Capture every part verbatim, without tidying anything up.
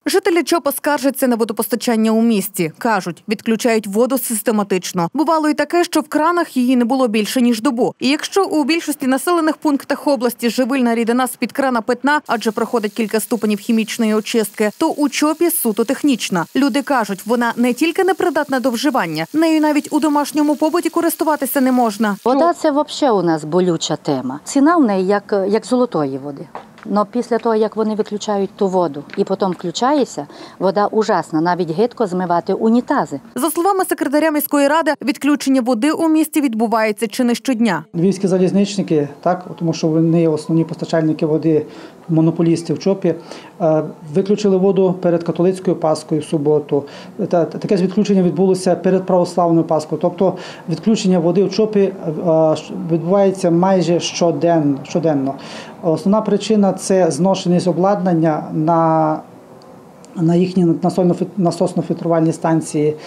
Жителі Чопа скаржаться на водопостачання у місті. Кажуть, відключають воду систематично. Бувало і таке, що в кранах її не було більше, ніж добу. І якщо у більшості населених пунктах області живильна рідина з-під крана питна, адже проходить кілька ступенів хімічної очистки, то у Чопі суто технічна. Люди кажуть, вона не тільки непридатна до вживання, нею навіть у домашньому побуті користуватися не можна. Вода – це взагалі у нас болюча тема. Ціна в неї як, як золотої води. Но після того, як вони виключають ту воду і потім включається, вода ужасна, навіть гидко змивати унітази. За словами секретаря міської ради, відключення води у місті відбувається чи не щодня. Львівські залізничники, так, тому що вони є основні постачальники води, монополісти в Чопі, виключили воду перед католицькою Паскою в суботу. Таке ж відключення відбулося перед православною Паскою. Тобто відключення води в Чопі відбувається майже щоденно. щоденно. Основна причина – це зношеність обладнання на, на їхні насосно-фільтрувальні станції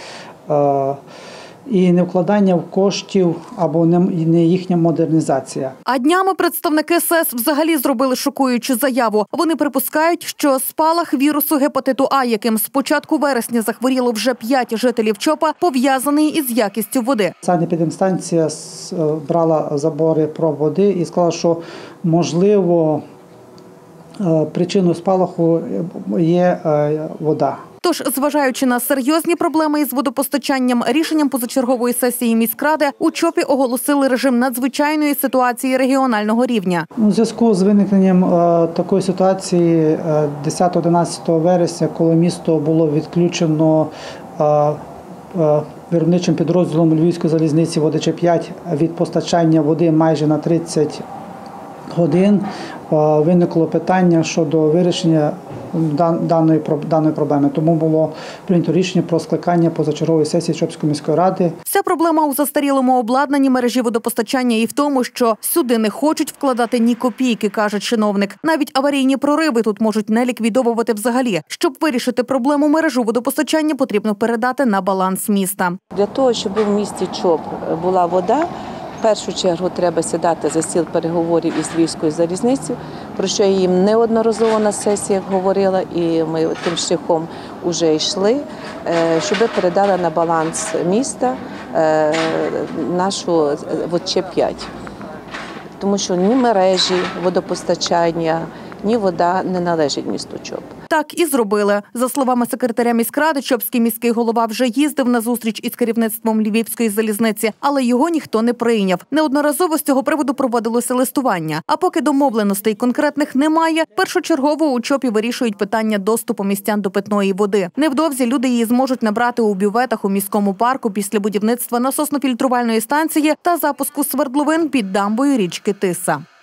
і невкладання в коштів або не їхня модернізація. А днями представники ес е ес взагалі зробили шокуючу заяву. Вони припускають, що спалах вірусу гепатиту А, яким з початку вересня захворіло вже п'ять жителів Чопа, пов'язаний із якістю води. Санепідемстанція брала забори про води і сказала, що можливо причиною спалаху є вода. Тож, зважаючи на серйозні проблеми із водопостачанням, рішенням позачергової сесії міськради у Чопі оголосили режим надзвичайної ситуації регіонального рівня. У зв'язку з виникненням е, такої ситуації десятого-одинадцятого вересня, коли місто було відключено е, е, виробничим підрозділом Львівської залізниці «Води Че п'ять» від постачання води майже на тридцять годин, виникло питання щодо вирішення даної, даної проблеми. Тому було прийнято рішення про скликання позачергової сесії Чопської міської ради. Вся проблема у застарілому обладнанні мережі водопостачання і в тому, що сюди не хочуть вкладати ні копійки, каже чиновник. Навіть аварійні прориви тут можуть не ліквідовувати взагалі. Щоб вирішити проблему, мережу водопостачання потрібно передати на баланс міста. Для того, щоб в місті Чоп була вода, в першу чергу треба сідати за стіл переговорів із Львівською залізницею, про що я їм неодноразово на сесіях говорила, і ми тим шляхом вже йшли, щоб передали на баланс міста нашу «Води Че п'ять». Тому що ні мережі водопостачання, ні вода не належить місту Чоп. Так і зробили. За словами секретаря міськради, чопський міський голова вже їздив на зустріч із керівництвом Львівської залізниці, але його ніхто не прийняв. Неодноразово з цього приводу проводилося листування. А поки домовленостей конкретних немає, першочергово у Чопі вирішують питання доступу містян до питної води. Невдовзі люди її зможуть набрати у бюветах у міському парку після будівництва насосно-фільтрувальної станції та запуску свердловин під дамбою річки Тиса.